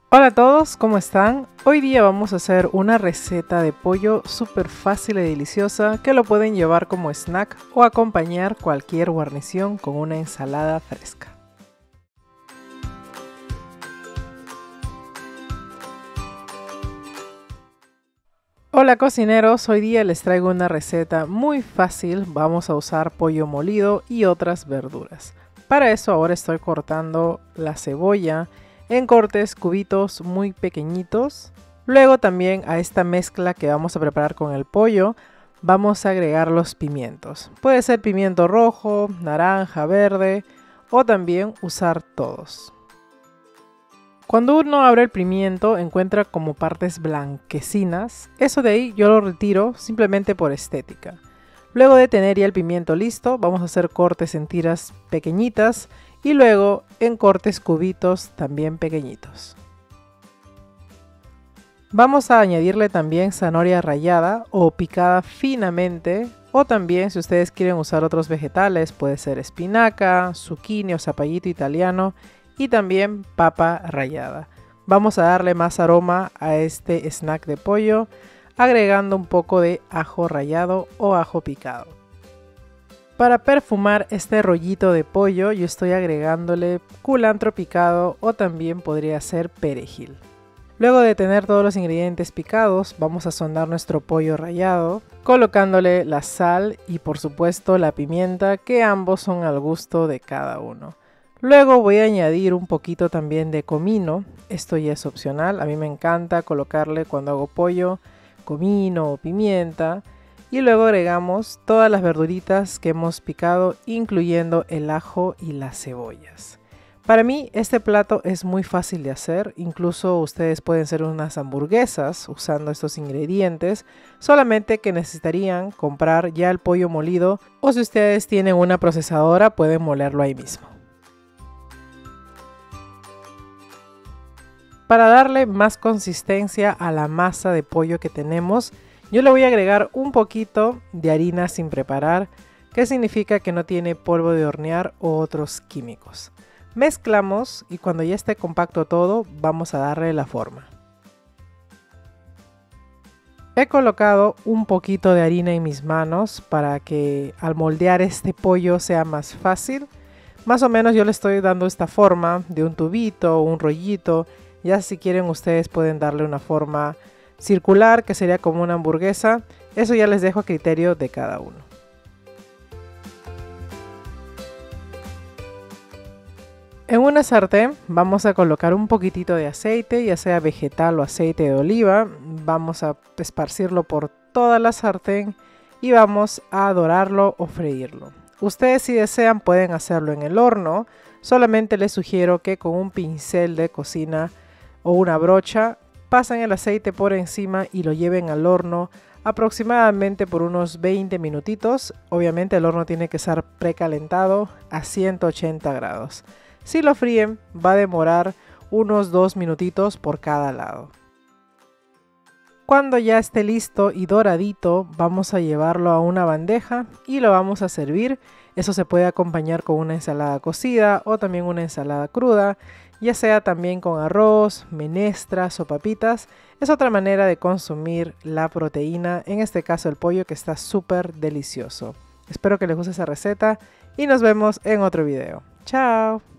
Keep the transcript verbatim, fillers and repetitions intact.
Hola a todos, ¿cómo están? Hoy día vamos a hacer una receta de pollo súper fácil y deliciosa que lo pueden llevar como snack o acompañar cualquier guarnición con una ensalada fresca. Hola cocineros, hoy día les traigo una receta muy fácil. Vamos a usar pollo molido y otras verduras. Para eso ahora estoy cortando la cebolla en cortes cubitos muy pequeñitos. Luego también a esta mezcla que vamos a preparar con el pollo vamos a agregar los pimientos. Puede ser pimiento rojo, naranja, verde o también usar todos. Cuando uno abre el pimiento encuentra como partes blanquecinas. Eso de ahí yo lo retiro simplemente por estética. Luego de tener ya el pimiento listo, vamos a hacer cortes en tiras pequeñitas y luego en cortes cubitos también pequeñitos. Vamos a añadirle también zanahoria rallada o picada finamente, o también si ustedes quieren usar otros vegetales puede ser espinaca, zucchini o zapallito italiano y también papa rallada. Vamos a darle más aroma a este snack de pollo agregando un poco de ajo rallado o ajo picado. Para perfumar este rollito de pollo yo estoy agregándole culantro picado o también podría ser perejil. Luego de tener todos los ingredientes picados vamos a sazonnar nuestro pollo rallado colocándole la sal y por supuesto la pimienta, que ambos son al gusto de cada uno. Luego voy a añadir un poquito también de comino. Esto ya es opcional, a mí me encanta colocarle cuando hago pollo comino o pimienta. Y luego agregamos todas las verduritas que hemos picado, incluyendo el ajo y las cebollas. Para mí este plato es muy fácil de hacer, incluso ustedes pueden hacer unas hamburguesas usando estos ingredientes, solamente que necesitarían comprar ya el pollo molido o si ustedes tienen una procesadora pueden molerlo ahí mismo. Para darle más consistencia a la masa de pollo que tenemos, yo le voy a agregar un poquito de harina sin preparar, que significa que no tiene polvo de hornear o otros químicos. Mezclamos y cuando ya esté compacto todo, vamos a darle la forma. He colocado un poquito de harina en mis manos para que al moldear este pollo sea más fácil. Más o menos yo le estoy dando esta forma de un tubito o un rollito. Ya si quieren ustedes pueden darle una forma circular que sería como una hamburguesa. Eso ya les dejo a criterio de cada uno. En una sartén vamos a colocar un poquitito de aceite, ya sea vegetal o aceite de oliva. Vamos a esparcirlo por toda la sartén y vamos a dorarlo o freírlo. Ustedes si desean pueden hacerlo en el horno. Solamente les sugiero que con un pincel de cocina o una brocha pasen el aceite por encima y lo lleven al horno aproximadamente por unos veinte minutitos. Obviamente el horno tiene que estar precalentado a ciento ochenta grados. Si lo fríen va a demorar unos dos minutitos por cada lado. Cuando ya esté listo y doradito vamos a llevarlo a una bandeja y lo vamos a servir. Eso se puede acompañar con una ensalada cocida o también una ensalada cruda, ya sea también con arroz, menestras o papitas. Es otra manera de consumir la proteína, en este caso el pollo, que está súper delicioso. Espero que les guste esa receta y nos vemos en otro video. ¡Chao!